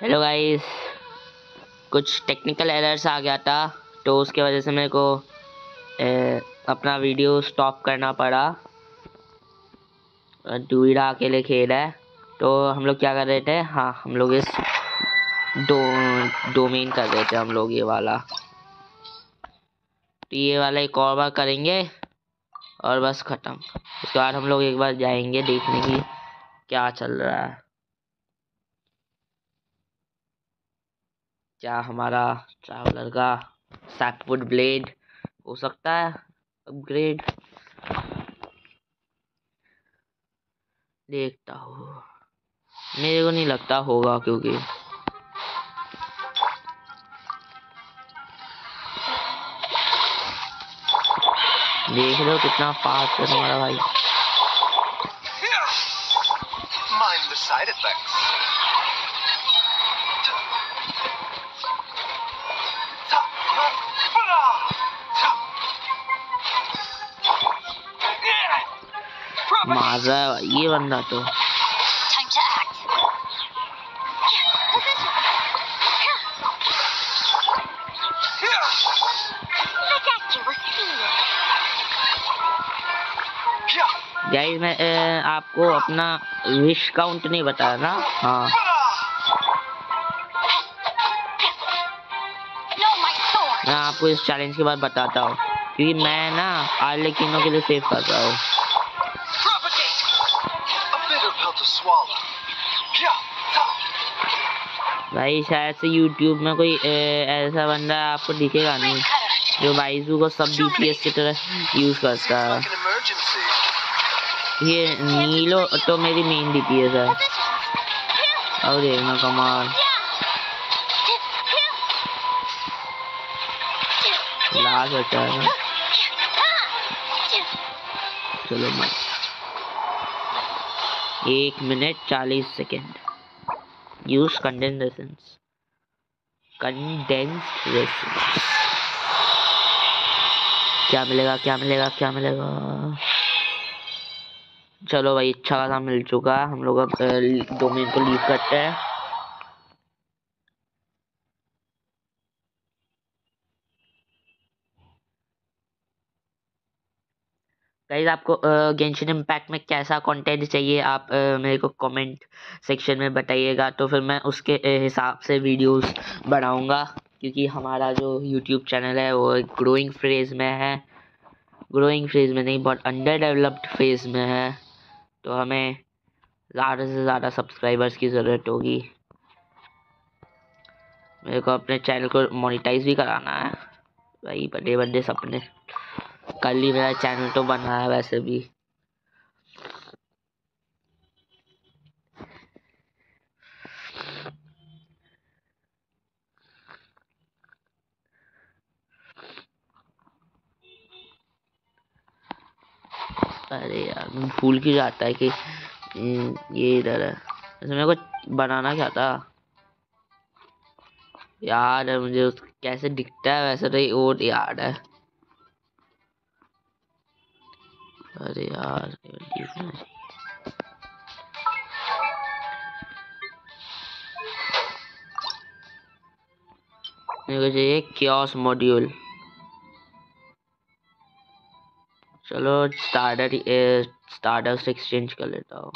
Hello guys, कुछ technical errors आ गया था तो उसके वजह से मेरे को अपना वीडियो स्टॉप करना पड़ा। डूइडा अकेले खेल है तो हम लोग क्या कर रहे थे, हाँ हम लोग इस डोमेन कर रहे थे हम लोग ये वाला। तो ये वाला एक और बार करेंगे और बस ख़त्म। उसके बाद हम लोग एक बार जाएंगे देखने की क्या चल रहा है, क्या हमारा ट्रैवलर का सैपवुड ब्लेड हो सकता है अपग्रेड। देखता हूँ, मेरे को नहीं लगता होगा क्योंकि देख लो कितना फास्ट है तुम्हारा भाई। Mind the side effects. मार रहा है भाई ये बंदा तो। Time to act. गाइस मैं आपको अपना विश काउंट नहीं बताया ना। हाँ मैं आपको इस चैलेंज के बाद बताता हूँ क्योंकि मैं ना आर्लेकिनो के लिए सेव कर रहा हूँ। भाई शायद से YouTube में कोई ऐसा बंदा आपको दिखेगा नहीं जो वाइजू को सब DPS की तरह यूज करता है। ये नीलो तो मेरी मेन DPS है। अब देखना कमाल लास्ट बचा है। चलो मत 1 minute 40 second. Use condensed resins. क्या मिलेगा क्या मिलेगा क्या मिलेगा। चलो भाई अच्छा खासा मिल चुका है। हम लोग अब डोमेन को लीव करते हैं। गाइस आपको गेंशिन इम्पैक्ट में कैसा कंटेंट चाहिए आप मेरे को कमेंट सेक्शन में बताइएगा, तो फिर मैं उसके हिसाब से वीडियोस बनाऊंगा। क्योंकि हमारा जो यूट्यूब चैनल है वो एक ग्रोइंग फेज में है। ग्रोइंग फेज में नहीं, बहुत अंडर डेवलप्ड फेज में है। तो हमें ज़्यादा से ज़्यादा सब्सक्राइबर्स की ज़रूरत होगी। मेरे को अपने चैनल को मोनेटाइज भी कराना है भाई। बड़े बड़े सपने। कल ही मेरा चैनल तो बना है वैसे भी। अरे यार मैं भूल क्यों जाता है कि ये इधर है। वैसे मेरे को बनाना क्या था यार, मुझे कैसे दिखता है वैसे तो ये और याद है। अरे यार मेरे को चाहिए क्योस मॉड्यूल। चलो स्टारडस्ट एक्सचेंज कर लेता हूँ।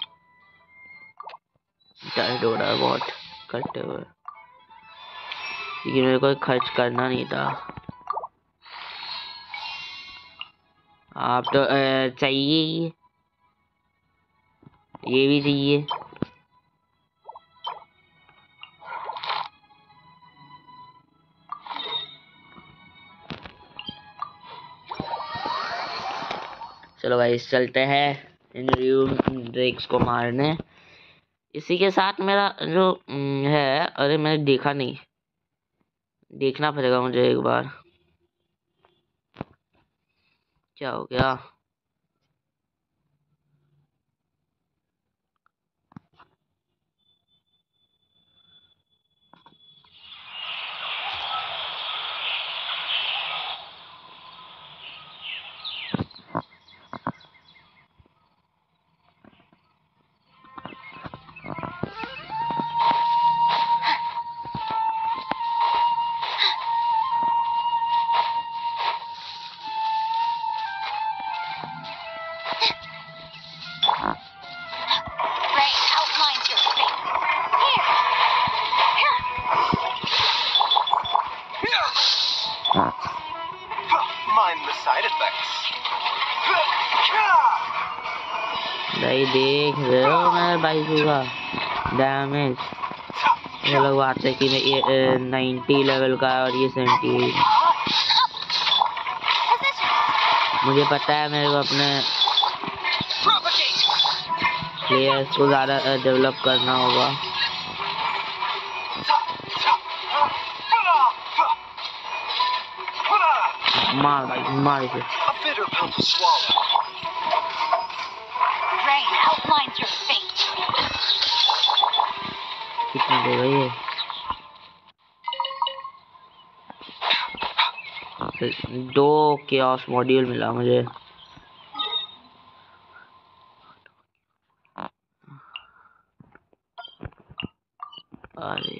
टाइट हो रहा है बहुत करते हुए क्योंकि मेरे को खर्च करना नहीं था। आप तो चाहिए ये भी चाहिए। चलो भाई चलते हैं इन ड्रेक्स को मारने। इसी के साथ मेरा जो है, अरे मैंने देखा नहीं, देखना पड़ेगा मुझे एक बार क्या हो गया। भाई देख रहे हो मेरे भाई का डैमेज। ये लोग बात है कि मैं ये 90 लेवल का और ये 78। मुझे पता है मेरे को अपने प्लेयर्स को ज़्यादा डेवलप करना होगा। मार भाई मार इसे। कितना देगा ये? 2 केओस मॉड्यूल मिला मुझे। अरे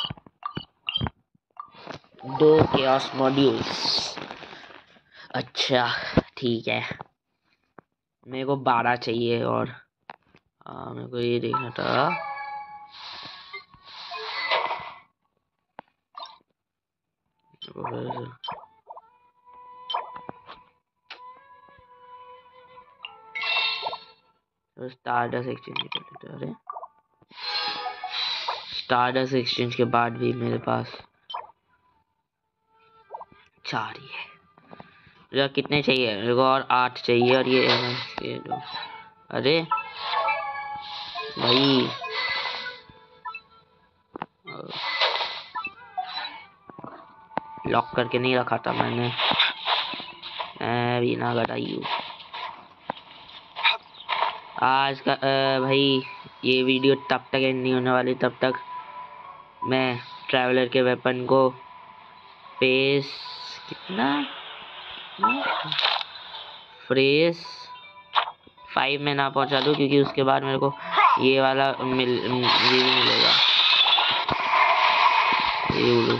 2 केओस मॉड्यूल्स। अच्छा ठीक है, मेरे को 12 चाहिए और मेरे को ये देखना था। स्टारडस्ट एक्सचेंज कर लेते। अरे स्टारडस्ट एक्सचेंज के बाद भी मेरे पास 4 ही है। मुझे कितने चाहिए? मेरे को और 8 चाहिए और ये 2। अरे भाई लॉक करके नहीं रखा था मैंने, बिना घटाई। आज का भाई ये वीडियो तब तक एंड नहीं होने वाली, तब तक मैं ट्रैवलर के वेपन को फेस फ्रेस 5 में ना पहुंचा दूं, क्योंकि उसके बाद मेरे को ये वाला ये भी मिलेगा। ये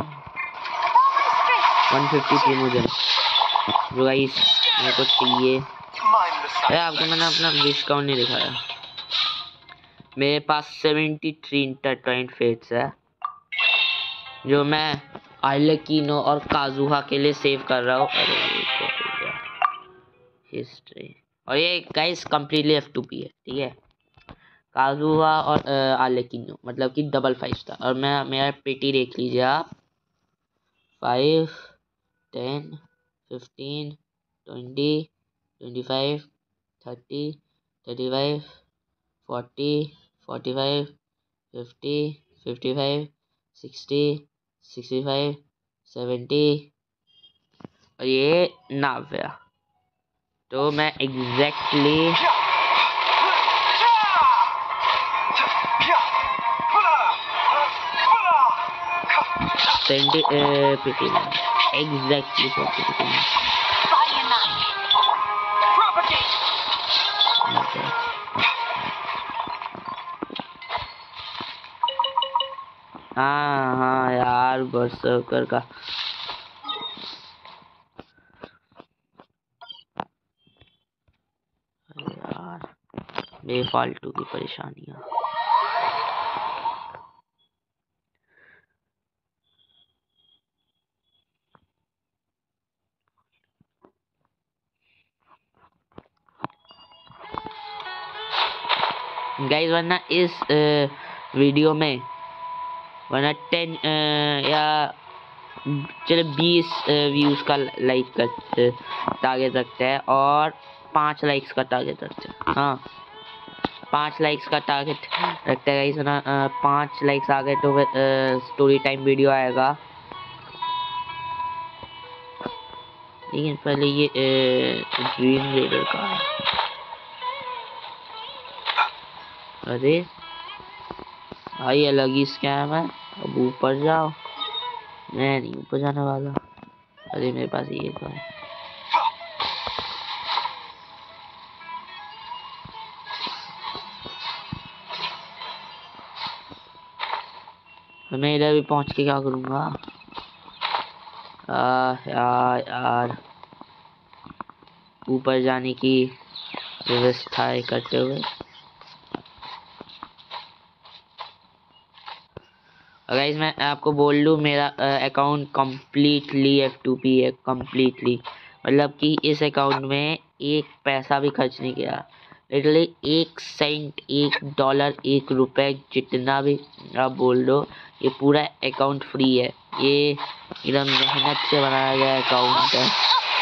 153 मुझे जो गाइस मेरे को चाहिए। अरे आपको मैंने अपना विश काउंट नहीं दिखाया। मेरे पास 73 इंटरट्वाइंड फेट्स है जो मैं आर्लेकिनो और काजुहा के लिए सेव कर रहा हूँ। अरे हिस्ट्री और ये गाइस कंप्लीटली F2P है, ठीक है। काजुहा और आर्लेकिनो मतलब कि डबल 5 स्टार। और मैं मेरा पेटी देख लीजिए आप। 5 10 15 20 25 30 35 40 45 50 55 60 65 70 और ये 90। तो मैं एग्जैक्टली एग्जैक्टली हाँ यार बरसर्कर का यार बेफालतू की परेशानियां। गाइस वरना इस वीडियो में वरना 10 या चलो 20 व्यूज का लाइक का टारगेट रखते हैं और 5 लाइक्स का टारगेट रखते हैं। हाँ 5 लाइक्स का टारगेट रखते हैं गाइस ना। 5 लाइक्स आ गए तो स्टोरी टाइम वीडियो आएगा। लेकिन पहले ये ड्रीम रेडर का है। अरे भाई अलग ही स्कैम है। अब ऊपर जाओ, मैं नहीं ऊपर जाने वाला। अरे मेरे पास ये तो है। तो मैं इधर भी पहुंच के क्या करूंगा? यार ऊपर जाने की व्यवस्था करते हुए गाइस मैं आपको बोल दूं मेरा अकाउंट कम्प्लीटली F2P है। कम्प्लीटली मतलब कि इस अकाउंट में एक पैसा भी खर्च नहीं किया। लिटरली 1 सेंट, $1, $1, जितना भी आप बोल दो, ये पूरा अकाउंट फ्री है। ये एकदम मेहनत से बनाया गया अकाउंट है।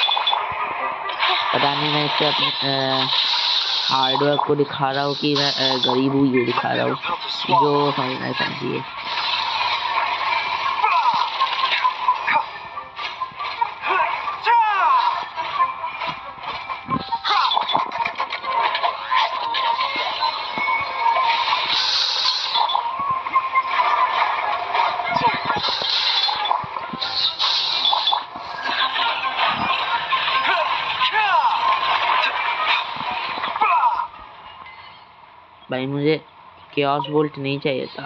पता नहीं मैं इससे अपने हार्डवर्क को दिखा रहा हूँ कि मैं गरीब हूँ, ये दिखा रहा हूँ। जो समझना है समझिए। भाई मुझे केओस बोल्ट नहीं चाहिए था।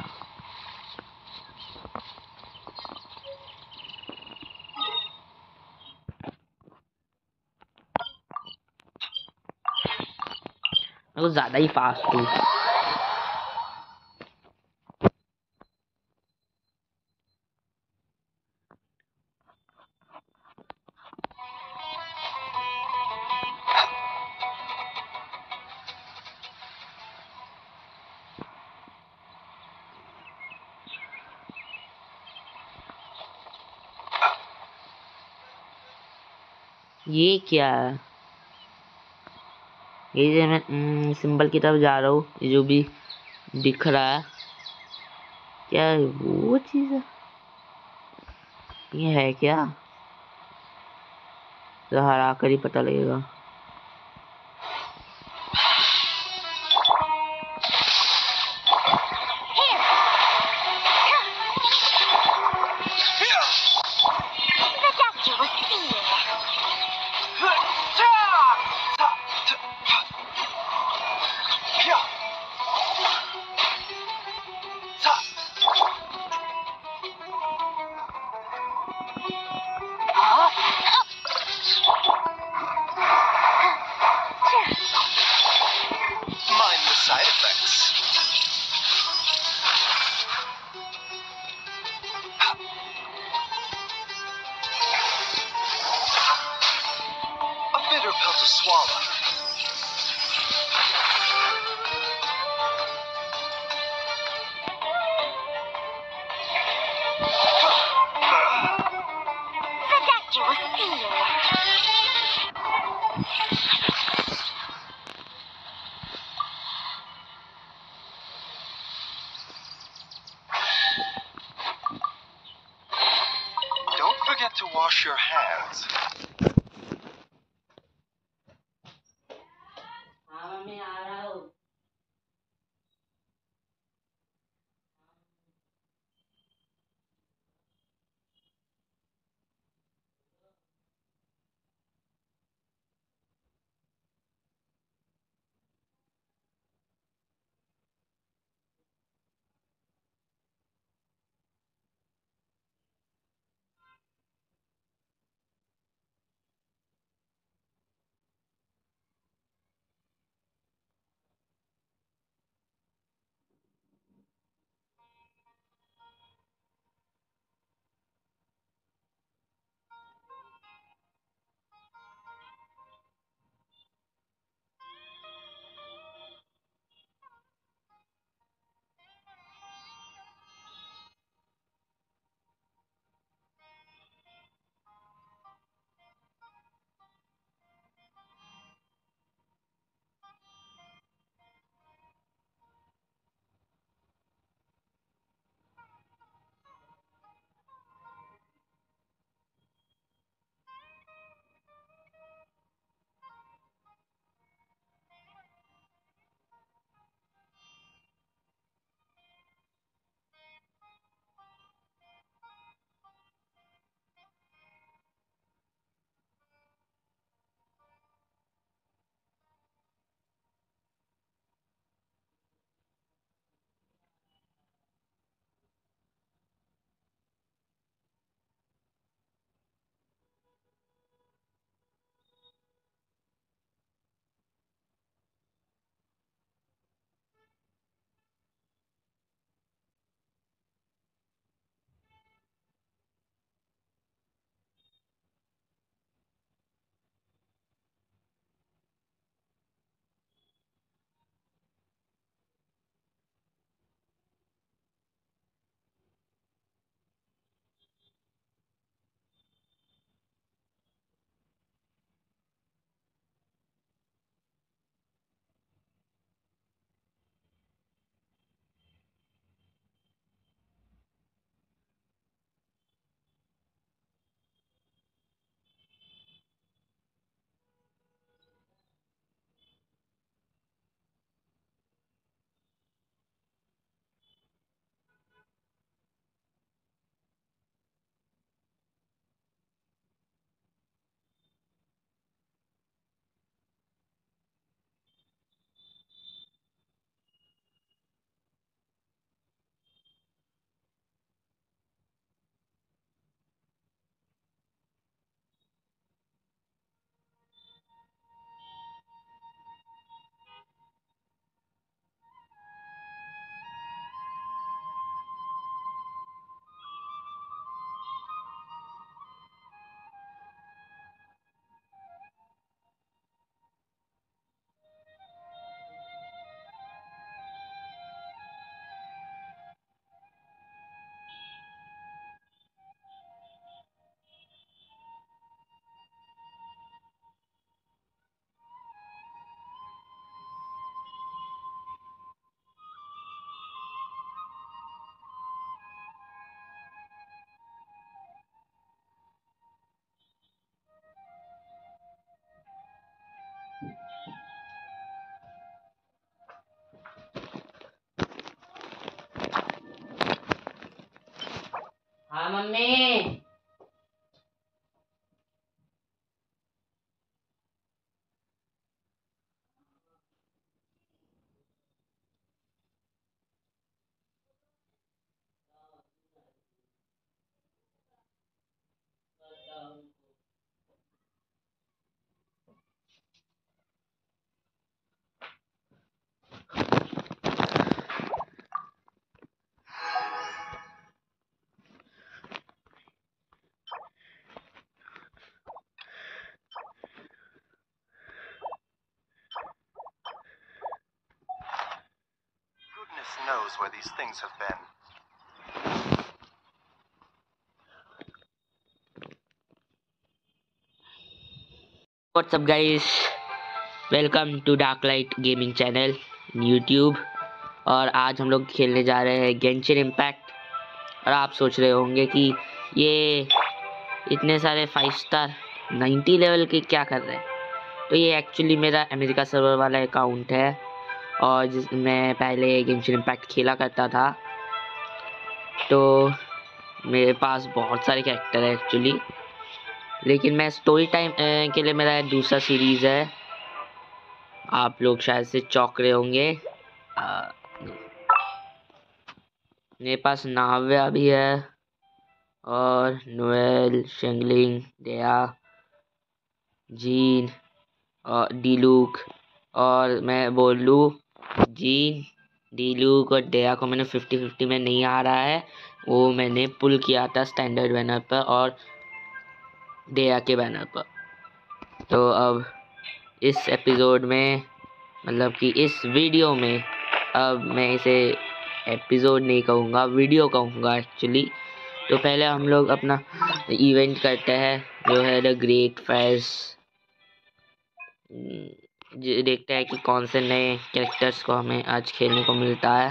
मैं कुछ ज्यादा ही फास्ट हूँ। ये क्या है? ये जो मैं सिंबल की तरफ जा रहा हूँ, ये जो भी दिख रहा है, क्या है? वो चीज है? ये है क्या? तो हरा कर ही पता लगेगा। The doctor will see you. Mind the side effects. A bitter pill to swallow. The doctor will see you. Don't forget to wash your hands. हाँ mummy. Goodness knows where these things have been. What's up guys, welcome to Dark Light Gaming channel YouTube. और आज हम लोग खेलने जा रहे हैं Genshin impact. और आप सोच रहे होंगे कि ये इतने सारे 5 स्टार 90 लेवल के क्या कर रहे हैं। तो ये एक्चुअली मेरा अमेरिका सर्वर वाला अकाउंट है और जिसमें पहले गेंशिन इम्पैक्ट खेला करता था। तो मेरे पास बहुत सारे कैरेक्टर है एक्चुअली, लेकिन मैं स्टोरी टाइम के लिए मेरा दूसरा सीरीज़ है। आप लोग शायद से चौंक रहे होंगे। मेरे पास नाव्या भी है और नोएल, शेंगलिंग, दया, जीन और डीलूक। और मैं बोल लूँ, जीन, डीलूक और दया को मैंने 50-50 में नहीं आ रहा है, वो मैंने पुल किया था स्टैंडर्ड बैनर पर और दया के बैनर पर। तो अब इस एपिसोड में, मतलब कि इस वीडियो में, अब मैं इसे एपिसोड नहीं कहूँगा, वीडियो कहूँगा एक्चुअली। तो पहले हम लोग अपना इवेंट करते हैं जो है द ग्रेट फेस। देखते हैं कि कौन से नए कैरेक्टर्स को हमें आज खेलने को मिलता है।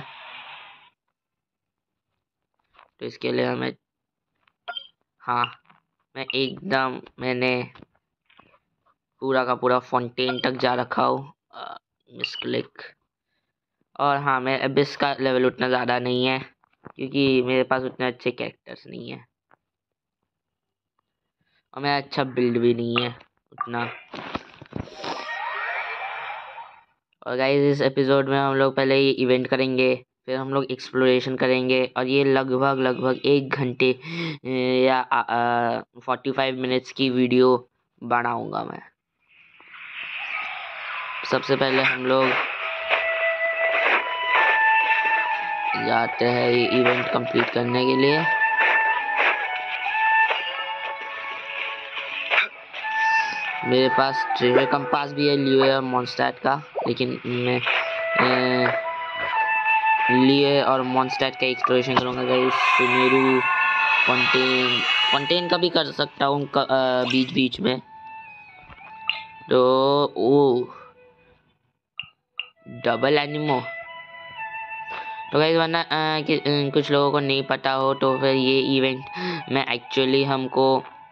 तो इसके लिए हमें, हाँ, मैंने पूरा का पूरा फाउंटेन तक जा रखा हूँ। मिसक्लिक। और हाँ, मैं अबिस का लेवल उतना ज़्यादा नहीं है क्योंकि मेरे पास उतने अच्छे कैरेक्टर्स नहीं है और मेरा अच्छा बिल्ड भी नहीं है उतना। और गाइस, इस एपिसोड में हम लोग पहले ये इवेंट करेंगे, फिर हम लोग एक्सप्लोरेशन करेंगे और ये लगभग 1 घंटे या 45 मिनट्स की वीडियो बनाऊंगा मैं। सबसे पहले हम लोग जाते हैं ये इवेंट कंप्लीट करने के लिए। मेरे पास ट्रेजर कंपास भी है लिए मॉन्स्टैट का, लेकिन मैं लिए और मॉन्स्टैट का एक्सप्लोरेशन करूँगा गाइस। सुमेरु, फॉन्टेन का भी कर सकता हूँ बीच बीच में। तो ओ डबल एनिमो। तो गाइस, वरना कुछ लोगों को नहीं पता हो तो फिर ये इवेंट में एक्चुअली हमको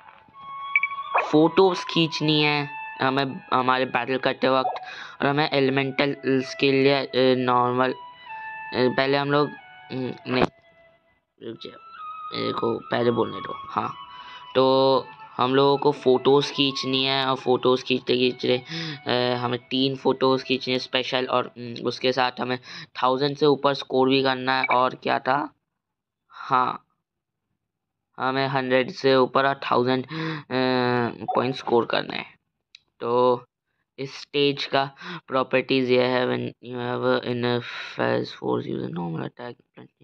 फोटोज खींचनी है हमें हमारे बैटल करते वक्त, और हमें एलिमेंटल स्किल या नॉर्मल, पहले हम लोग नहीं, रुक जाओ, मेरे को पहले बोलने दो। हाँ, तो हम लोगों को फ़ोटोज़ खींचनी है और फ़ोटोज़ खींचते खींचते हमें 3 फ़ोटोज़ खींचनी है स्पेशल, और उसके साथ हमें 1000 से ऊपर स्कोर भी करना है। और क्या था, हाँ, हमें 100 से ऊपर और 1000 पॉइंट स्कोर करने हैं। तो इस स्टेज का प्रॉपर्टीज़ ये है, when you have enough phase force use normal attack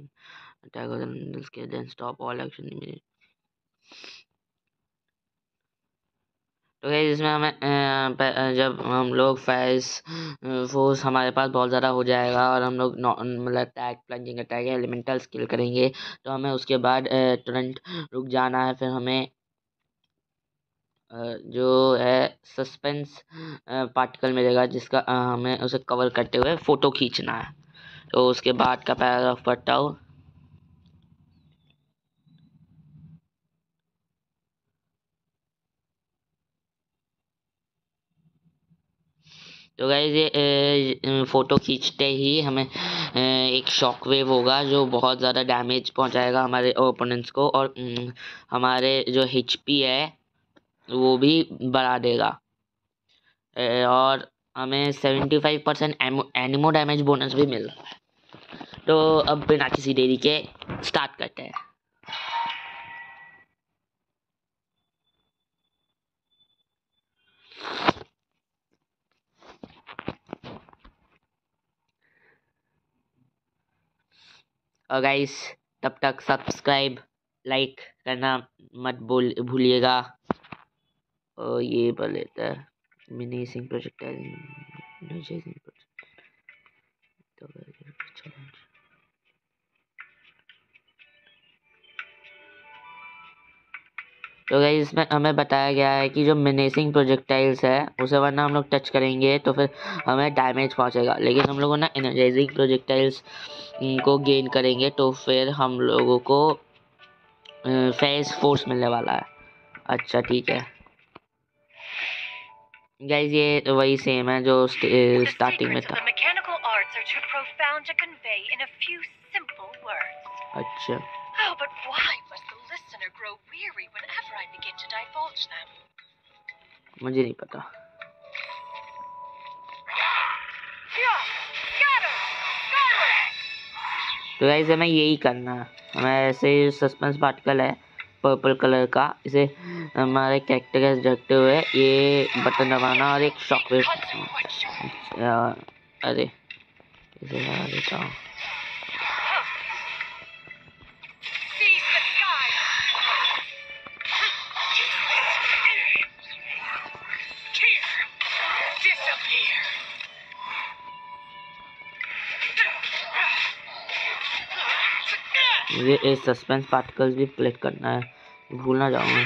then stop all action. तो गाइस, इसमें हमें जब हम लोग फेज फोर्स हमारे पास बहुत ज़्यादा हो जाएगा और हम लोग मतलब attack, plunging attack, elemental skill करेंगे, तो हमें उसके बाद तुरंत रुक जाना है। फिर हमें जो है सस्पेंस पार्टिकल मिलेगा, जिसका हमें उसे कवर करते हुए फ़ोटो खींचना है। तो उसके बाद का पैराग्राफ पढ़ता हूँ। तो गाइस, ये फ़ोटो खींचते ही हमें एक शॉक वेव होगा जो बहुत ज़्यादा डैमेज पहुंचाएगा हमारे ओपोनेंट्स को, और हमारे जो HP है वो भी बढ़ा देगा। और हमें 75% एनिमो डैमेज बोनस भी मिल रहा है। तो अब बिना किसी देरी के स्टार्ट करते हैं। और गाइस तब तक सब्सक्राइब लाइक करना मत भूलिएगा। और ये बोल लेता है मिनीसिंग प्रोजेक्टाइल चैलेंज। तो गाइस इसमें हमें बताया गया है कि जो मिनेसिंग प्रोजेक्टाइल्स है उसे वरना हम लोग टच करेंगे तो फिर हमें डैमेज पहुंचेगा, लेकिन हम लोगों ना एनर्जाइजिंग प्रोजेक्टाइल्स को गेन करेंगे तो फिर हम लोगों को फेस फोर्स मिलने वाला है। अच्छा ठीक है गाइस, ये वही सेम है जो स्टार्टिंग में था। अच्छा Oh, but why must the listener grow weary whenever I begin to divulge them? मुझे नहीं पता। तो गाइस हमें यही करना है। हमें ऐसे सस्पेंस पार्टिकल है पर्पल कलर का, इसे हमारे कैरेक्टर के जगते हुए ये बटन दबाना और एक शॉकवेव। अरे इसे लगा देता हूँ। मुझे एक सस्पेंस पार्टिकल्स भी कलेक्ट करना है, भूल ना जाऊंगा।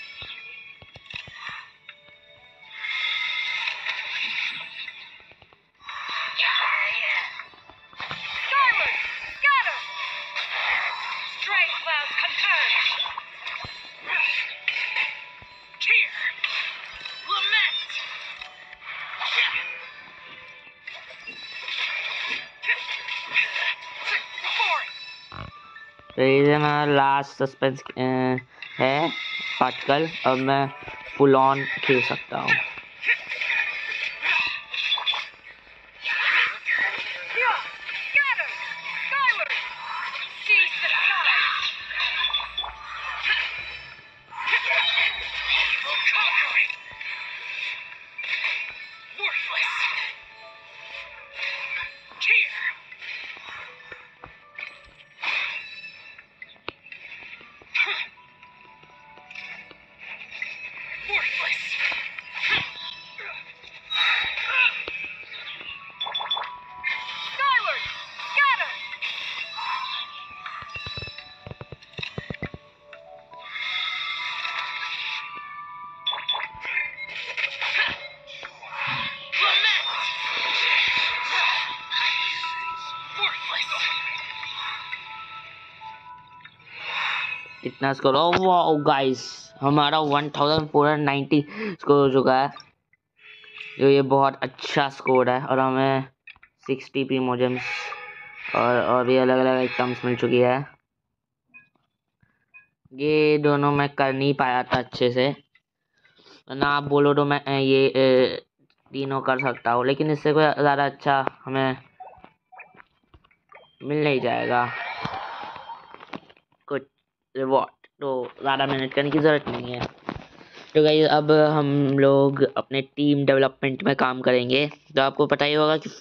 तो ये हमारा लास्ट सस्पेंस है पार्टिकल। अब मैं फुल ऑन खेल सकता हूँ। कितना स्कोर? वाओ गाइस, हमारा 1490 स्कोर हो चुका है, जो ये बहुत अच्छा स्कोर है। और हमें 60 प्रीमोजेम्स और भी अलग अलग आइटम्स मिल चुकी है। ये दोनों मैं कर नहीं पाया था अच्छे से, ना आप बोलो तो मैं ये तीनों कर सकता हूँ, लेकिन इससे कोई ज़्यादा अच्छा हमें मिल नहीं जाएगा कुछ रिवॉर्ड, तो ज़्यादा मेहनत करने की ज़रूरत नहीं है। तो गाइस अब हम लोग अपने टीम डेवलपमेंट में काम करेंगे। तो आपको पता ही होगा कि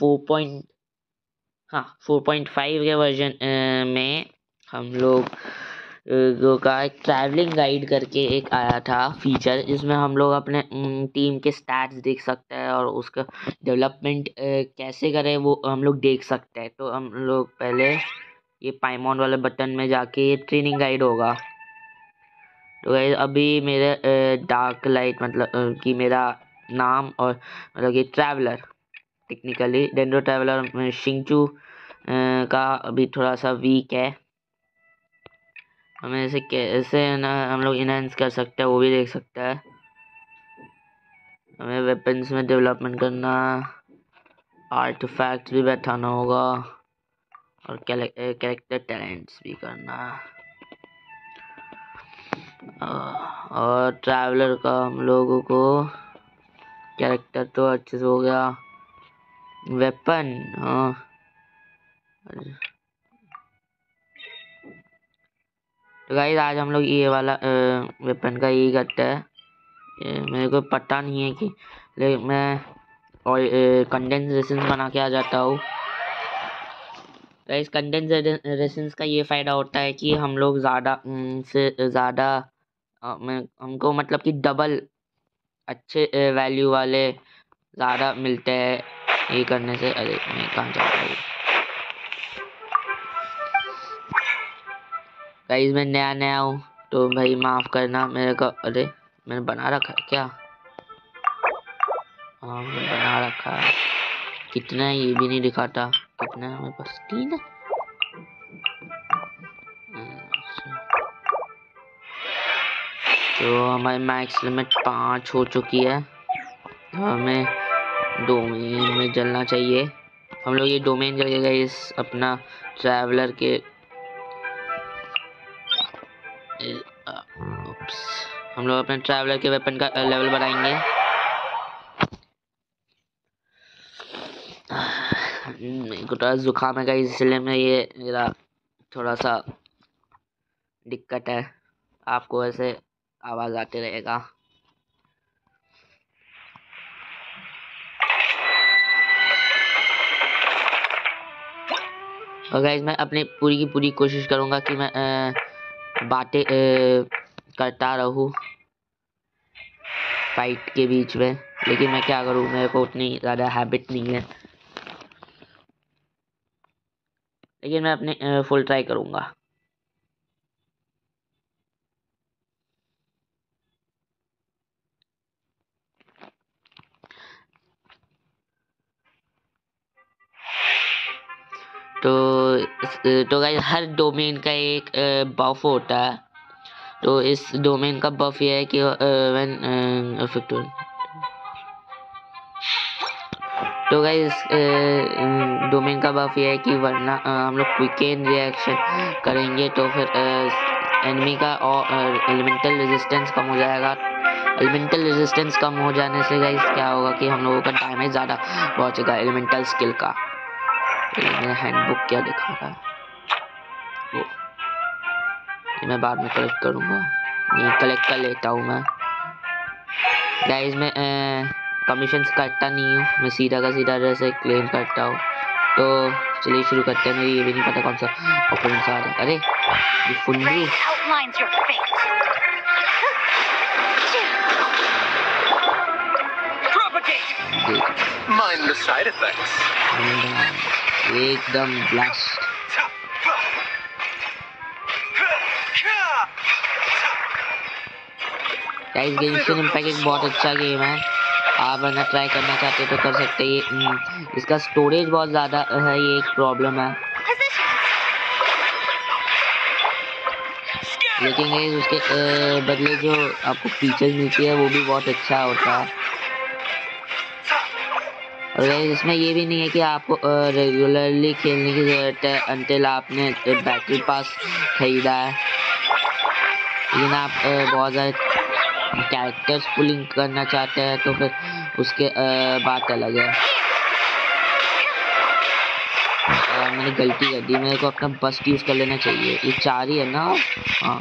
4.5 के वर्जन में हम लोग का एक ट्रैवलिंग गाइड करके एक आया था फीचर, जिसमें हम लोग अपने टीम के स्टैट्स देख सकते हैं और उसका डेवलपमेंट कैसे करें वो हम लोग देख सकते हैं। तो हम लोग पहले ये पाइमॉन वाले बटन में जाके ये ट्रेनिंग गाइड होगा। तो गाइस अभी मेरे डार्क लाइट मतलब कि मेरा नाम और मतलब कि traveller technically dendro traveller Xingqiu का अभी थोड़ा सा वीक है। हमें इसे कैसे ना हम लोग इनहेंस कर सकते हैं वो भी देख सकते हैं। हमें वेपन्स में डेवलपमेंट करना, आर्टिफैक्ट्स भी बैठाना होगा। और कैरेक्टर टैलेंट्स भी करना। और ट्रैवलर का हम लोगों को कैरेक्टर तो अच्छे से हो गया। वेपन, हाँ तो गाइस आज हम लोग ये वाला वेपन का यही करते हैं। मेरे को पता नहीं है कि लेकिन मैं और कंडेंस रेसिन्स बना के आ जाता हूँ। गाइस कंडेंस रेसिन्स का ये फ़ायदा होता है कि हम लोग ज़्यादा से ज़्यादा हमको मतलब कि डबल अच्छे वैल्यू वाले ज़्यादा मिलते हैं ये करने से। अरे मैं कहाँ जा रहा हूँ गाइस, मैं नया हूँ तो भाई माफ़ करना मेरे को। अरे मैंने बना रखा है क्या? हाँ मैंने बना रखा है। कितना है ये भी नहीं दिखाता। कितना है मेरे पास? 3 है। तो हमारी मैक्स लिमिट 5 हो चुकी है। हमें डोमेन में चलना चाहिए। हम लोग ये डोमेन जगह इस अपना ट्रैवलर के हम लोग अपने ट्रैवलर के वेपन का लेवल बढ़ाएंगे। मेरे को थोड़ा जुकाम है गाइस, इसलिए मैं ये मेरा थोड़ा सा दिक्कत है। आपको ऐसे आवाज़ आते रहेगा। और गाइस मैं अपनी पूरी की पूरी कोशिश करूँगा कि मैं बातें करता रहूँ फाइट के बीच में, लेकिन मैं क्या करूँ, मेरे को उतनी ज़्यादा हैबिट नहीं है, लेकिन मैं अपने फुल ट्राई करूँगा। तो गाइस हर डोमेन का एक बफ होता है। तो इस डोमेन का बफ ये है कि व्हेन इफेक्टिव। तो गाइस डोमेन का बफ ये है कि वरना हम लोग क्विक रिएक्शन करेंगे तो फिर एनिमी का और एलिमेंटल रेजिस्टेंस कम हो जाएगा। एलिमेंटल रेजिस्टेंस कम हो जाने से गाइस क्या होगा कि हम लोगों का डैमेज ज़्यादा पहुंचेगा एलिमेंटल स्किल का। मेरा हैंडबुक क्या दिखा रहा है? ये मैं बाद में कलेक्ट करूँगा। ये कलेक्ट कर लेता हूँ मैं। गाइस मैं कमीशंस करता नहीं हूँ, मैं सीधा का सीधा जैसे क्लेम करता हूँ। तो चलिए शुरू करते हैं। मुझे ये भी नहीं पता कौन सा ऑपरेंस आ रहा है। अरे ये फुंडू Mind the side effects. एकदम ब्लास्ट। गाइस गेंशिन इम्पैक्ट एक बहुत अच्छा गेम है। आप अगर ट्राई करना चाहते हो तो कर सकते हैं। इसका स्टोरेज बहुत ज़्यादा है, ये एक प्रॉब्लम है, लेकिन गाइस उसके बदले जो आपको फीचर्स मिलती है वो भी बहुत अच्छा होता है। और गाइस इसमें ये भी नहीं है कि आपको रेगुलरली खेलने की ज़रूरत है अंटिल आपने बैटल पास खरीदा है। लेकिन आप बहुत ज़्यादा कैरेक्टर्स पुलिंग करना चाहते हैं तो फिर उसके बात अलग है। मैंने गलती कर दी, मेरे को अपना बस्ट यूज़ कर लेना चाहिए। ये 4 ही है ना? हाँ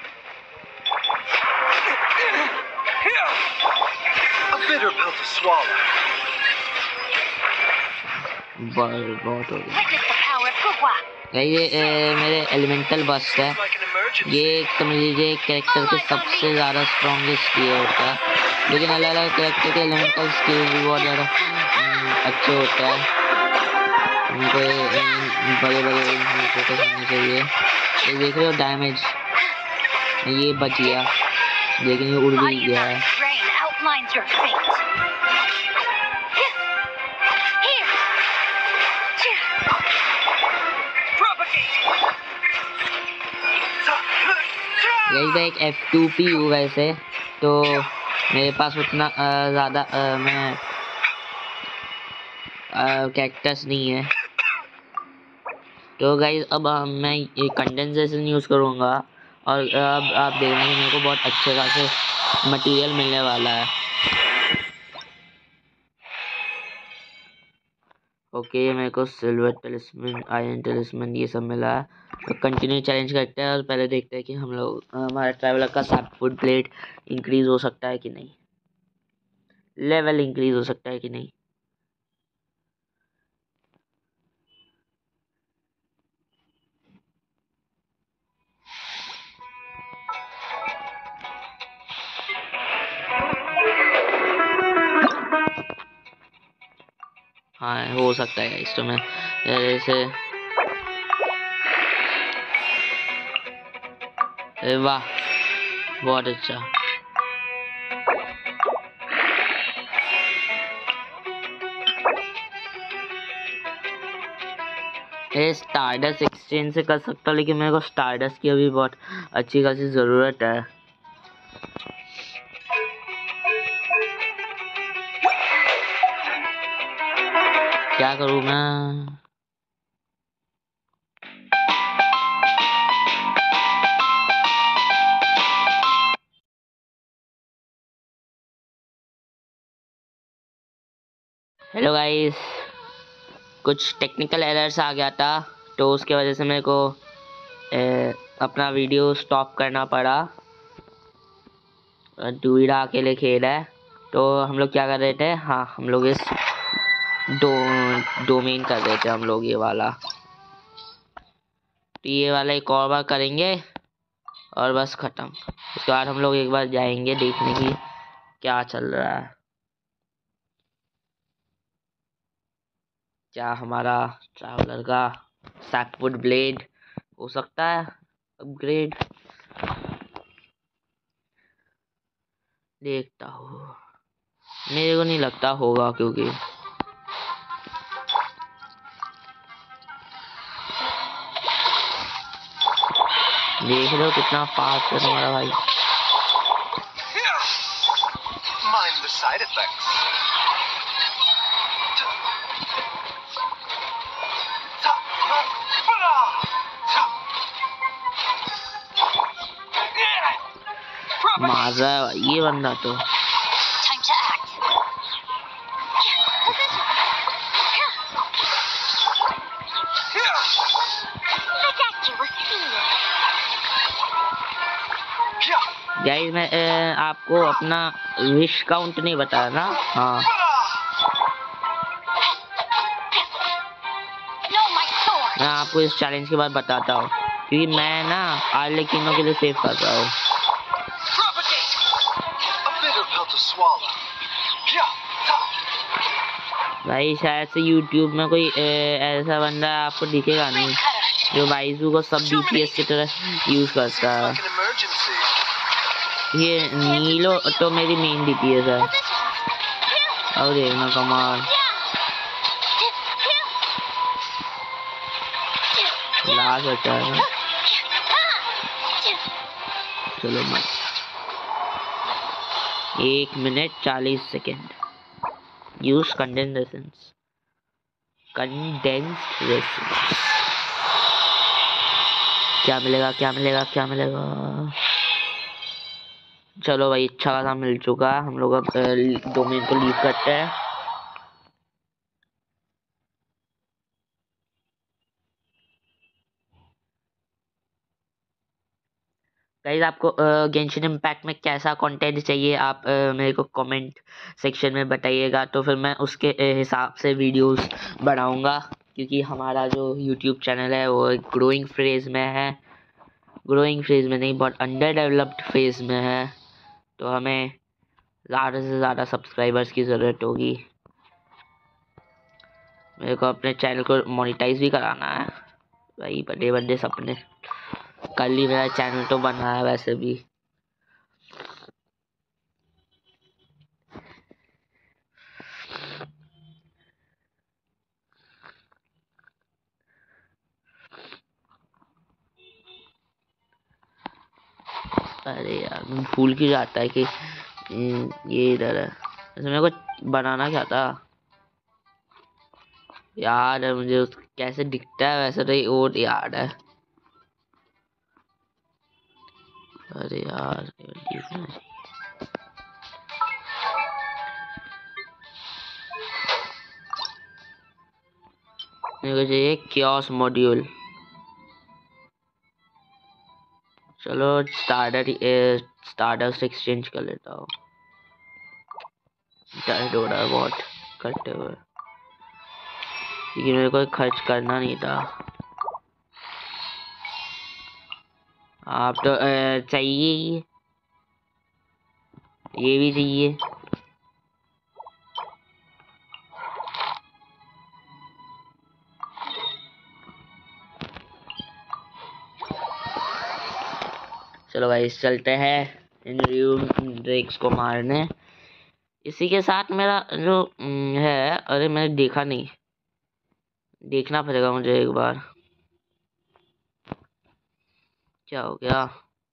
बहुत हो गया। ये मेरे एलिमेंटल बस्ट है। ये समझ लीजिए कैरेक्टर के सबसे ज़्यादा स्ट्रॉन्गेस्ट ये होता है, लेकिन अलग अलग कैरेक्टर के एलिमेंटल स्किल भी बहुत ज़्यादा अच्छे होते हैं। उनको बड़े बड़े फोकस करना चाहिए। ये देख रहे हो डैमेज, ये बच गया लेकिन ये उड़ भी गया है। मैं एक F2P हूँ वैसे, तो मेरे पास उतना ज़्यादा मैं कैरेक्टर्स नहीं है, तो गाइस अब मैं ये कंडेंसेशन यूज़ करूँगा और अब आप देखना कि मेरे को बहुत अच्छे खासे मटेरियल मिलने वाला है। ओके, मेरे को सिल्वर टेलिस्मन, आयरन टेलिस्मन ये सब मिला है। तो कंटिन्यू चैलेंज करते हैं और पहले देखते हैं कि हम लोग हमारे ट्रैवलर का सैपवुड ब्लेड इंक्रीज हो सकता है कि नहीं, लेवल इंक्रीज हो सकता है कि नहीं। हाँ, हो सकता है इस तो मैं जैसे वाह, बहुत अच्छा। स्टारडस्ट एक्सचेंज से कर सकता, लेकिन मेरे को स्टारडस्ट की अभी बहुत अच्छी खासी ज़रूरत है। क्या करूँ मैं? हेलो गाइस, कुछ टेक्निकल एरर्स आ गया था, तो उसके वजह से मेरे को अपना वीडियो स्टॉप करना पड़ा। डूइडा अकेले खेल है, तो हम लोग क्या कर रहे थे, हाँ हम लोग इस डोमेन कर रहे थे हम लोग ये वाला। तो ये वाला एक और बार करेंगे और बस ख़त्म। उसके बाद हम लोग एक बार जाएंगे देखने की क्या चल रहा है, क्या हमारा ट्रैवलर का सैपवुड ब्लेड हो सकता है अपग्रेड। देखता हूँ, मेरे को नहीं लगता होगा, क्योंकि देख रहे हो कितना फास्ट है तुम्हारा भाई। Mind the side effects. मार रहा है ये बंदा तो। Time to act. The doctor will see you. Guys मैं आपको अपना विश काउंट नहीं बताया ना। हाँ, No, my sword. मैं आपको इस चैलेंज के बाद बताता हूँ, क्योंकि मैं ना आर्लेकिनो के लिए सेव कर रहा हूँ। Propagate. A bitter pill to swallow. भाई शायद से YouTube में कोई ऐसा बंदा आपको दिखेगा नहीं जो बाइजू को सब DPS की तरह यूज करता है। Like an emergency. ये नीलो तो मेरी मेन DPS है। अब देखना कमाल, लास्ट बचा है। चलो मैं 1 minute 40 second. Use condensations, condensed resins. क्या मिलेगा, क्या मिलेगा, क्या मिलेगा? चलो भाई, अच्छा खासा मिल चुका है। हम लोग अब डोमेन को लीव करते हैं। गाइस आपको गेंशिन इम्पैक्ट में कैसा कंटेंट चाहिए, आप मेरे को कमेंट सेक्शन में बताइएगा, तो फिर मैं उसके हिसाब से वीडियोस बनाऊंगा। क्योंकि हमारा जो यूट्यूब चैनल है वो एक ग्रोइंग फेज में है, ग्रोइंग फेज में नहीं, बहुत अंडर डेवलप्ड फेज में है। तो हमें ज़्यादा से ज़्यादा सब्सक्राइबर्स की ज़रूरत होगी। मेरे को अपने चैनल को मोनेटाइज भी कराना है भाई, बड़े बड़े सपने। कल ही मेरा चैनल तो बना है वैसे भी। अरे यार, मैं भूल क्यों जाता है कि ये इधर है। वैसे मेरे को बनाना क्या था यार, मुझे कैसे दिखता है वैसे तो और याद है। अरे यार दिखना चाहिए। मेरे को चाहिए क्योस मॉड्यूल। चलो स्टारडस्ट एक्सचेंज कर लेता हूँ। टाइट हो रहा है बहुत करते हुए, क्योंकि मेरे को खर्च करना नहीं था। आप तो चाहिए ये भी चाहिए। चलो भाई चलते हैं इन रूम ड्रेक्स को मारने। इसी के साथ मेरा जो है, अरे मैंने देखा नहीं, देखना पड़ेगा मुझे एक बार। क्या हो गया?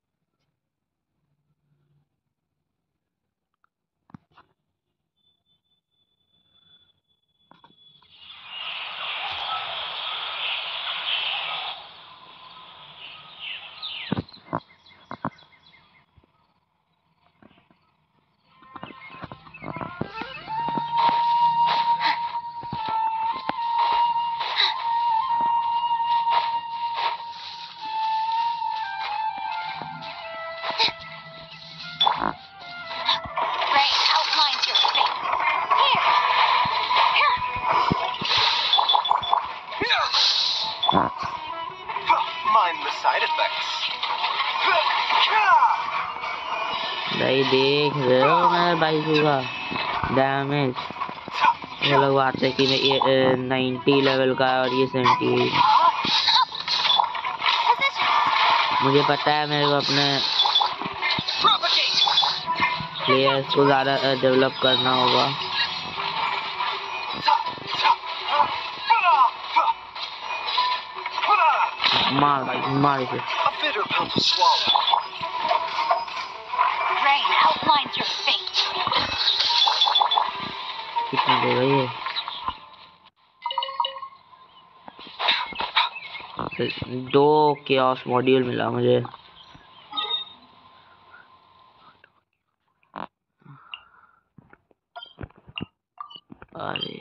Rain outlines your fate. Mind the side effects. भाई देख रहे हो मेरे बाइक का डैमेज। वो लोग बात है कि ये 90 लेवल का है और ये 78। मुझे पता है मेरे को अपने प्लेयर्स को ज़्यादा डेवलप करना होगा। मार भाई मार इसे। A bitter pill to swallow. Rain outlines your fate. कितना देगा ये? दो क्योस मॉड्यूल मिला मुझे। अरे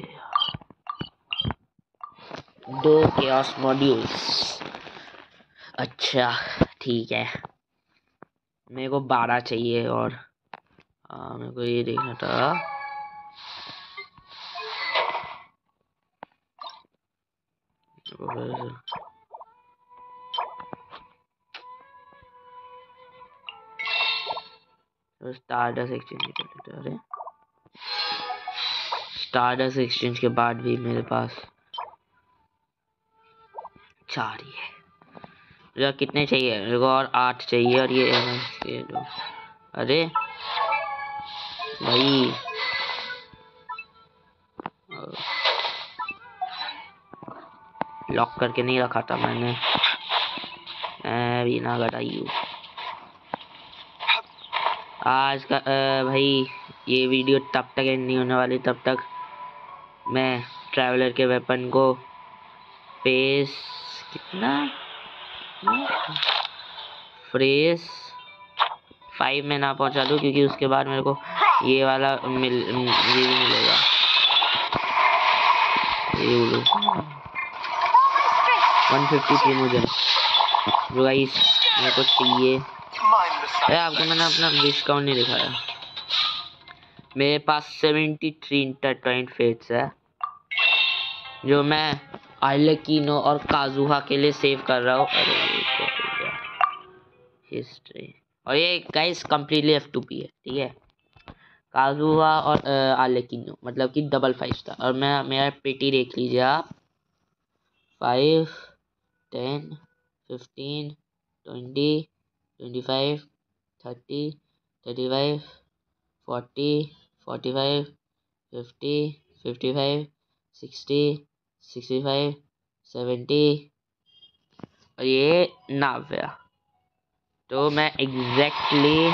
2 क्योस मॉड्यूल्स। अच्छा ठीक है, मेरे को 12 चाहिए और मेरे को ये देखना था। स्टारडस्ट एक्सचेंज कर लेते हैं। अरे स्टारडस्ट एक्सचेंज के बाद भी मेरे पास 4 ही है। मेरे को कितने चाहिए? मेरे को और 8 चाहिए और ये दो। अरे भाई लॉक करके नहीं रखा था मैंने, बिना घटाई हूँ। आज का भाई ये वीडियो तब तक एंड नहीं होने वाली, तब तक मैं ट्रैवलर के वेपन को फेस फ्रेस 5 में ना पहुंचा दूं, क्योंकि उसके बाद मेरे को ये वाला ये भी मिलेगा। ये 150 प्रीमोजन जो गाइस मेरे को चाहिए। अरे आपको मैंने अपना विश काउंट नहीं दिखाया। मेरे पास 73 इंटरट्वाइंड फेट्स है जो मैं आर्लेकिनो और काजुहा के लिए सेव कर रहा हूँ। अरे हिस्ट्री, और ये गाइस कंप्लीटली F2P है, ठीक है। काजुहा और आर्लेकिनो मतलब कि डबल 5 स्टार। और मैं मेरा पेटी देख लीजिए आप। 5 10 15 20 25 30 35 40 45 50 55 60 65 70 और ये 90। तो मैं exactly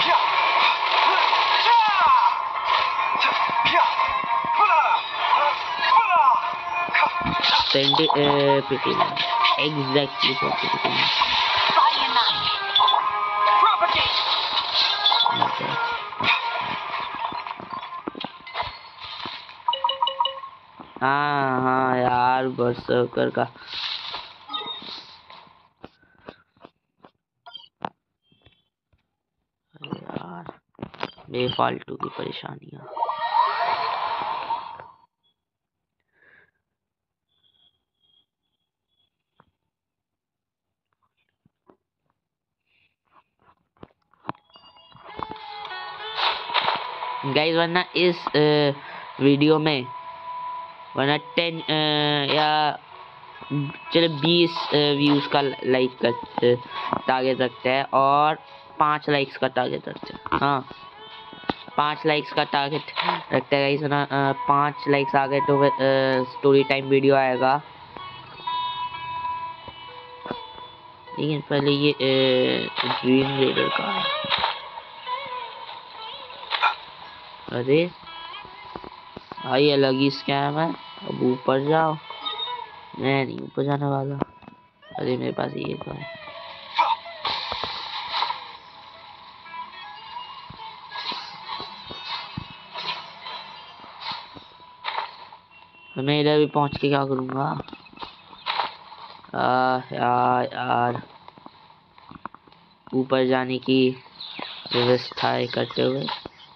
pretty much. Exactly 20 pretty much. Body and mind. Propagate! Okay. हाँ यार बरसर्कर का यार बेफालतू की परेशानियाँ। गाइस वरना इस वीडियो में वरना 10 या चलो 20 व्यूज का लाइक का टारगेट रखते हैं और 5 लाइक्स का टारगेट रखते हैं। हाँ 5 लाइक्स का टारगेट रखते हैं गाइस, वरना 5 लाइक्स आ गए तो स्टोरी टाइम वीडियो आएगा। लेकिन पहले ये ड्रीम रेडर का है। अरे भाई अलग ही स्कैम है। अब ऊपर जाओ, मैं नहीं ऊपर जाने वाला। अरे मेरे पास ये तो है। मैं इधर भी पहुंच के क्या करूंगा यार ऊपर जाने की व्यवस्था करते हुए।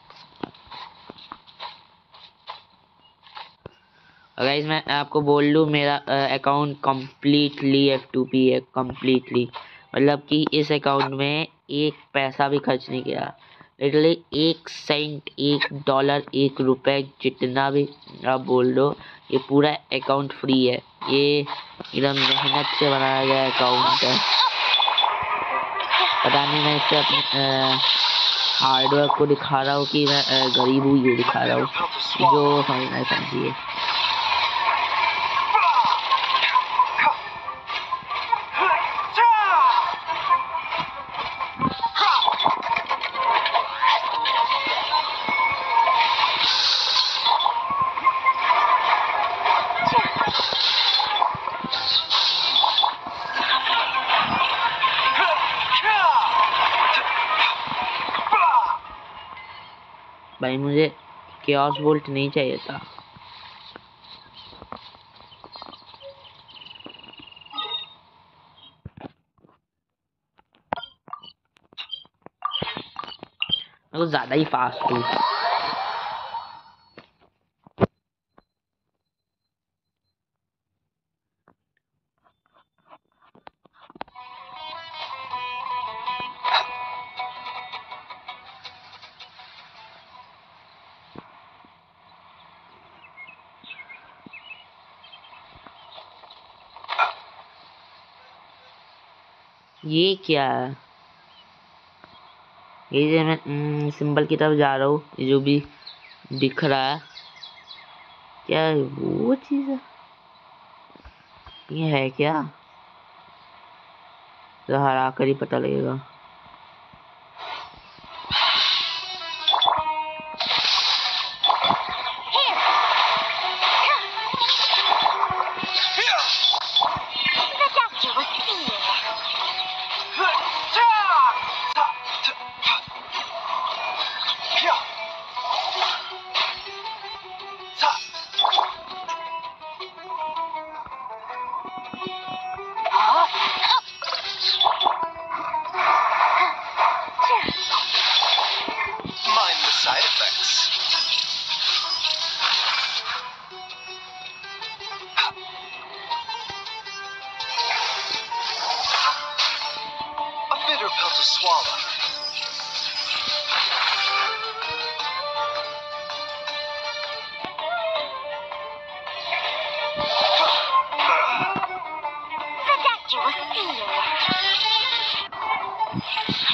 गाइस मैं आपको बोल लूँ मेरा अकाउंट कम्प्लीटली F2P है। कम्प्लीटली मतलब कि इस अकाउंट में एक पैसा भी खर्च नहीं किया। लिटरली 1 सेंट, $1, $1 जितना भी आप बोल दो, ये पूरा अकाउंट फ्री है। ये एकदम मेहनत से बनाया गया अकाउंट है। पता नहीं मैं इससे अपने हार्डवर्क को दिखा रहा हूँ कि मैं गरीब हूँ, ये दिखा रहा हूँ। जो समझना है समझिए। भाई मुझे chaos bolt नहीं चाहिए था। मैं कुछ ज्यादा ही फास्ट हूँ। ये क्या है? ये जो मैं सिंबल की तरफ जा रहा हूँ, ये जो भी दिख रहा है क्या है? वो चीज है? ये है क्या? तो हरा कर ही पता लगेगा। Mind the side effects. A bitter pill to swallow. The doctor will see you.